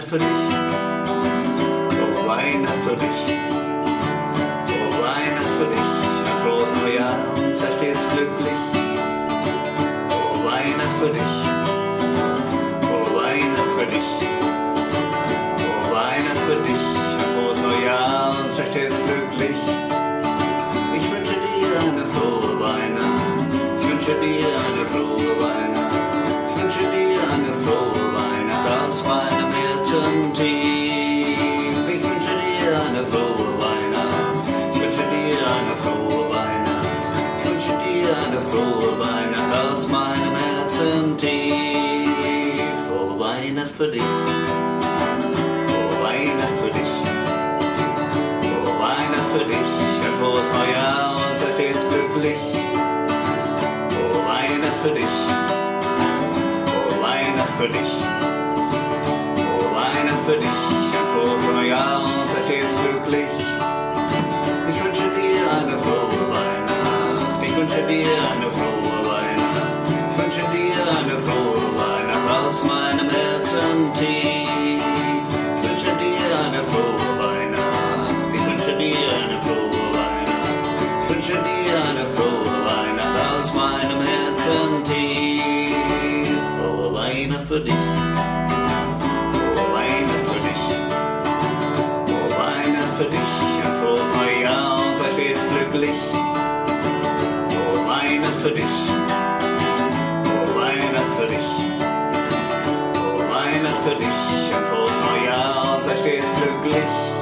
Weihnacht für dich. Frohe Weihnacht für dich. Frohe Weihnacht für dich. Ein frohes Neujahr und sei stets glücklich. Frohe Weihnacht für dich. Frohe Weihnacht für dich. Frohe Weihnacht für dich. Ein frohes Neujahr und sei stets glücklich. Ich wünsche dir eine frohe Weihnacht. Ich wünsche dir eine frohe Weihnacht. Ich wünsche dir eine frohe Weihnacht aus meinem Herzen tief. Ich wünsche dir eine frohe Weihnacht. Ich wünsche dir eine frohe Weihnacht. Ich wünsche dir eine frohe Weihnacht aus meinem Herzen tief. Frohe Weihnacht für dich. Frohe Weihnacht für dich. Frohe Weihnacht für dich. Ein frohes Neujahr und sei stets glücklich. Frohe Weihnacht für dich. Frohe Weihnacht für dich. Frohe Weihnacht für dich. Ein frohes Neujahr und sei stets glücklich. Ich wünsche dir eine frohe Weihnacht. Ich wünsche dir eine frohe Weihnacht. Ich wünsche dir eine frohe Weihnacht aus meinem Herzen tief. Ich wünsche dir eine frohe Weihnacht. Ich wünsche dir eine frohe Weihnacht. Ich wünsche dir eine frohe Weihnacht aus meinem Herzen tief. Frohe Weihnacht für dich. Frohe Weihnacht für dich. Frohe Weihnacht für dich. Ein frohes Neujahr und sei stets glücklich. Frohe Weihnacht für dich. Frohe Weihnacht für dich. Frohe Weihnacht für dich. Ein frohes Neujahr und sei stets glücklich.